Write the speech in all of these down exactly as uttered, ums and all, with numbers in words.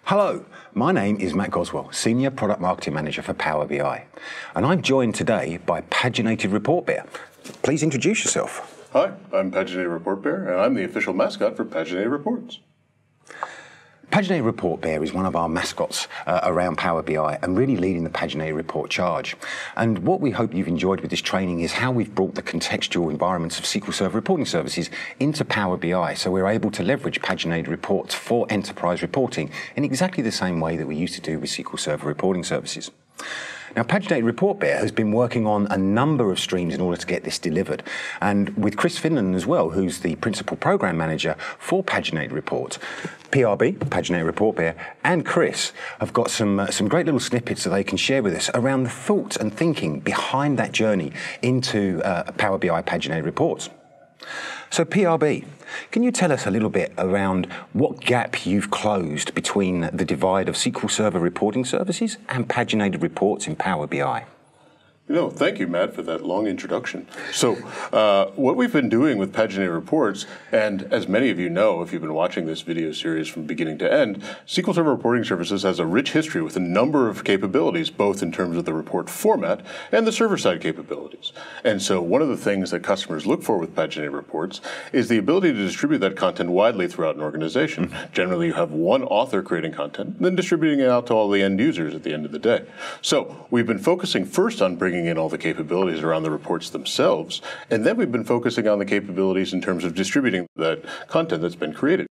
Hello, my name is Matt Goswell, Senior Product Marketing Manager for Power B I, and I'm joined today by Paginated Report Bear. Please introduce yourself. Hi, I'm Paginated Report Bear, and I'm the official mascot for Paginated Reports. Paginated Report Bear is one of our mascots uh, around Power B I and really leading the Paginated Report charge. And what we hope you've enjoyed with this training is how we've brought the contextual environments of S Q L Server reporting services into Power B I, so we're able to leverage Paginated Reports for enterprise reporting in exactly the same way that we used to do with S Q L Server reporting services. Now, Paginated Report Bear has been working on a number of streams in order to get this delivered. And with Chris Finland as well, who's the Principal Program Manager for Paginated Reports, P R B, Paginated Report Bear, and Chris have got some, uh, some great little snippets that they can share with us around the thoughts and thinking behind that journey into uh, Power B I Paginated Reports. So P R B, can you tell us a little bit around what gap you've closed between the divide of S Q L Server reporting services and Paginated Reports in Power B I? You know, thank you, Matt, for that long introduction. So uh, what we've been doing with Paginated Reports, and as many of you know, if you've been watching this video series from beginning to end, S Q L Server Reporting Services has a rich history with a number of capabilities, both in terms of the report format and the server-side capabilities. And so one of the things that customers look for with Paginated Reports is the ability to distribute that content widely throughout an organization. Mm-hmm. Generally, you have one author creating content, and then distributing it out to all the end users at the end of the day. So we've been focusing first on bringing in all the capabilities around the reports themselves, and then we've been focusing on the capabilities in terms of distributing that content that's been created.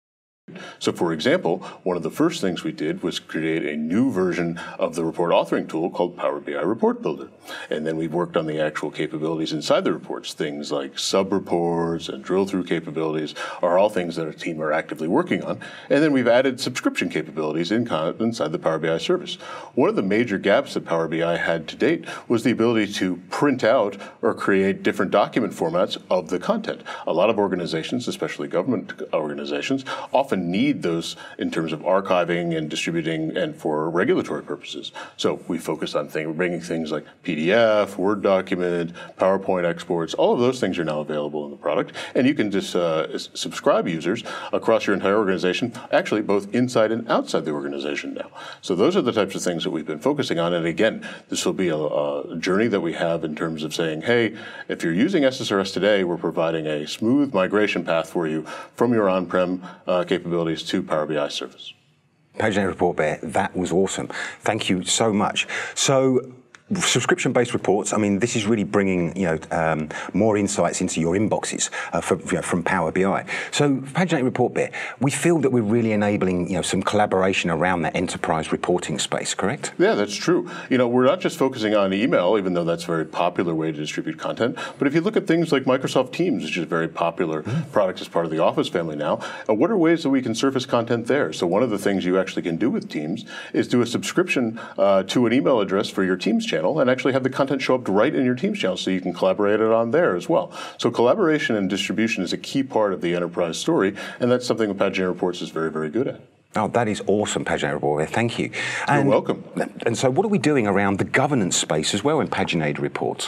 So, for example, one of the first things we did was create a new version of the report authoring tool called Power B I Report Builder. And then we've worked on the actual capabilities inside the reports. Things like sub-reports and drill-through capabilities are all things that our team are actively working on. And then we've added subscription capabilities in inside the Power B I service. One of the major gaps that Power B I had to date was the ability to print out or create different document formats of the content. A lot of organizations, especially government organizations, often need those in terms of archiving and distributing and for regulatory purposes. So we focus on thing, bringing things like P D F, Word document, PowerPoint exports. All of those things are now available in the product. And you can just uh, subscribe users across your entire organization, actually both inside and outside the organization now. So those are the types of things that we've been focusing on. And again, this will be a, a journey that we have in terms of saying, hey, if you're using S S R S today, we're providing a smooth migration path for you from your on-prem uh, capabilities to Power B I service. Paginated Report Bear, that was awesome. Thank you so much. So, subscription-based reports, I mean, this is really bringing, you know, um, more insights into your inboxes uh, from, you know, from Power B I. So, Paginated Report Bear, we feel that we're really enabling, you know, some collaboration around that enterprise reporting space, correct? Yeah, that's true. You know, we're not just focusing on email, even though that's a very popular way to distribute content, but if you look at things like Microsoft Teams, which is a very popular mm-hmm. product as part of the Office family now, uh, what are ways that we can surface content there? So one of the things you actually can do with Teams is do a subscription uh, to an email address for your Teams channel and actually have the content show up right in your Teams channel so you can collaborate it on there as well. So collaboration and distribution is a key part of the enterprise story, and that's something that Paginated Reports is very, very good at. Oh, that is awesome, Paginated Report. Thank you. You're and, welcome. And so what are we doing around the governance space as well in Paginated Reports?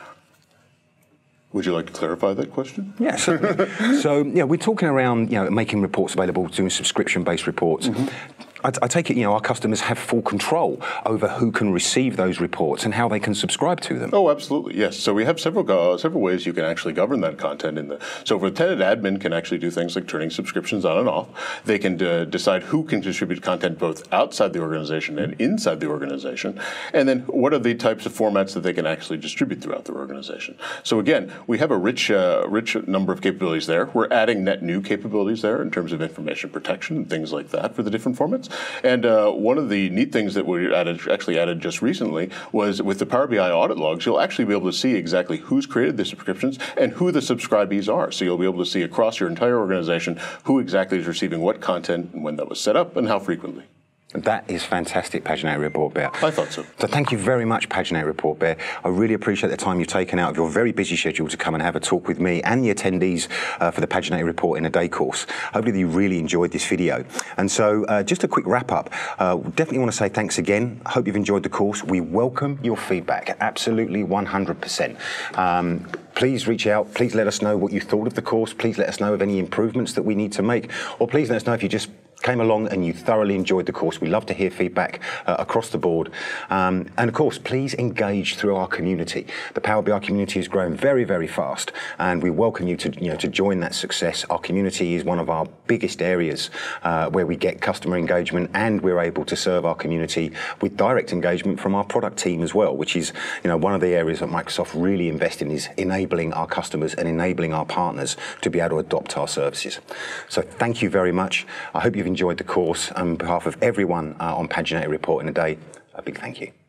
Would you like to clarify that question? Yeah, certainly. So, yeah, we're talking around, you know, making reports available, doing subscription-based reports. Mm-hmm. I, I take it, you know, our customers have full control over who can receive those reports and how they can subscribe to them. Oh, absolutely, yes. So we have several uh, several ways you can actually govern that content. In the so, for tenant admin can actually do things like turning subscriptions on and off. They can uh, decide who can distribute content both outside the organization and inside the organization, and then what are the types of formats that they can actually distribute throughout the organization. So again, we have a rich, uh, rich number of capabilities there. We're adding net new capabilities there in terms of information protection and things like that for the different formats. And uh, one of the neat things that we added, actually added just recently was with the Power B I audit logs, you'll actually be able to see exactly who's created the subscriptions and who the subscribees are. So you'll be able to see across your entire organization who exactly is receiving what content and when that was set up and how frequently. That is fantastic, Paginated Report Bear. I thought so. So thank you very much, Paginated Report Bear. I really appreciate the time you've taken out of your very busy schedule to come and have a talk with me and the attendees uh, for the Paginated Report in a Day course. Hopefully you really enjoyed this video. And so uh, just a quick wrap up. Uh, definitely want to say thanks again. I hope you've enjoyed the course. We welcome your feedback, absolutely one hundred percent. Um, please reach out. Please let us know what you thought of the course. Please let us know of any improvements that we need to make. Or please let us know if you just came along and you thoroughly enjoyed the course. We love to hear feedback uh, across the board. Um, and of course, please engage through our community. The Power B I community is growing very, very fast, and we welcome you to, you know, to join that success. Our community is one of our biggest areas uh, where we get customer engagement, and we're able to serve our community with direct engagement from our product team as well, which is, you know, one of the areas that Microsoft really invest in, is enabling our customers and enabling our partners to be able to adopt our services. So thank you very much. I hope you've enjoyed the course. On behalf of everyone uh, on Paginated Report in a Day, a big thank you.